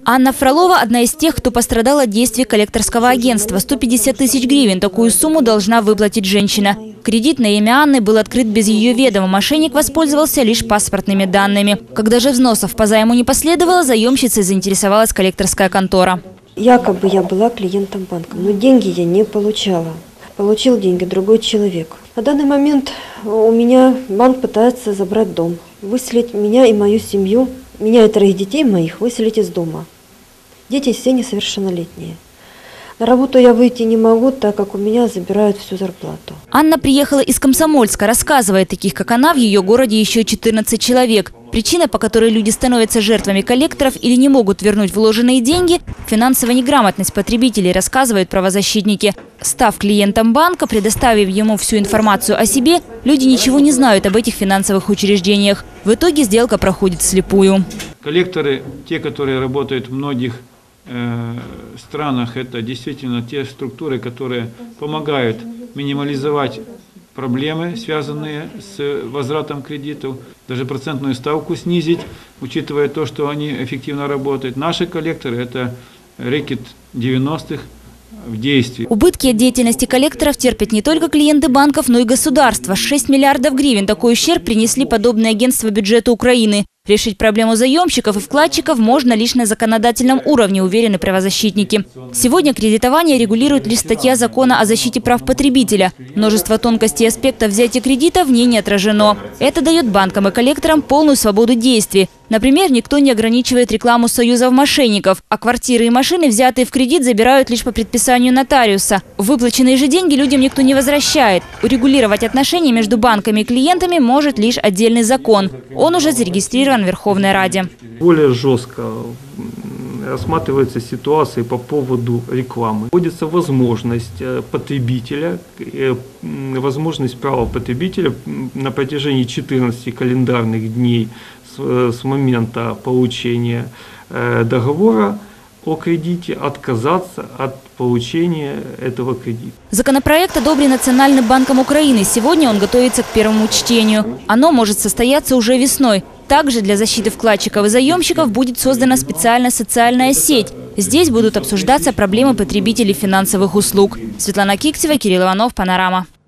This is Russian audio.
Анна Фролова – одна из тех, кто пострадал от действий коллекторского агентства. 150 тысяч гривен. Такую сумму должна выплатить женщина. Кредит на имя Анны был открыт без ее ведома. Мошенник воспользовался лишь паспортными данными. Когда же взносов по займу не последовало, заемщицей заинтересовалась коллекторская контора. Якобы я была клиентом банка, но деньги я не получала. Получил деньги другой человек. На данный момент у меня банк пытается забрать дом, выселить меня и мою семью, меня и 3 детей моих выселить из дома. Дети все несовершеннолетние. На работу я выйти не могу, так как у меня забирают всю зарплату. Анна приехала из Комсомольска. Рассказывает, таких как она в ее городе еще 14 человек. Причина, по которой люди становятся жертвами коллекторов или не могут вернуть вложенные деньги – финансовая неграмотность потребителей, рассказывают правозащитники. Став клиентом банка, предоставив ему всю информацию о себе, люди ничего не знают об этих финансовых учреждениях. В итоге сделка проходит вслепую. Коллекторы, те, которые работают в многих странах, это действительно те структуры, которые помогают минимализовать проблемы, связанные с возвратом кредитов, даже процентную ставку снизить, учитывая то, что они эффективно работают. Наши коллекторы – это рэкет 90-х в действии. Убытки от деятельности коллекторов терпят не только клиенты банков, но и государство. 6 миллиардов гривен такой ущерб принесли подобные агентства бюджету Украины. Решить проблему заемщиков и вкладчиков можно лишь на законодательном уровне, уверены правозащитники. Сегодня кредитование регулирует лишь статья закона о защите прав потребителя. Множество тонкостей и аспектов взятия кредита в ней не отражено. Это дает банкам и коллекторам полную свободу действий. Например, никто не ограничивает рекламу союзов мошенников, а квартиры и машины, взятые в кредит, забирают лишь по предписанию нотариуса. Выплаченные же деньги людям никто не возвращает. Урегулировать отношения между банками и клиентами может лишь отдельный закон. Он уже зарегистрирован в Верховной Раде. Более жестко рассматривается ситуация по поводу рекламы. Вводится возможность потребителя, возможность права потребителя на протяжении 14 календарных дней с момента получения договора о кредите отказаться от получения этого кредита. Законопроект одобрен Национальным банком Украины. Сегодня он готовится к первому чтению. Оно может состояться уже весной. Также для защиты вкладчиков и заемщиков будет создана специальная социальная сеть. Здесь будут обсуждаться проблемы потребителей финансовых услуг. Светлана Киксева, Кирилл Иванов, Панорама.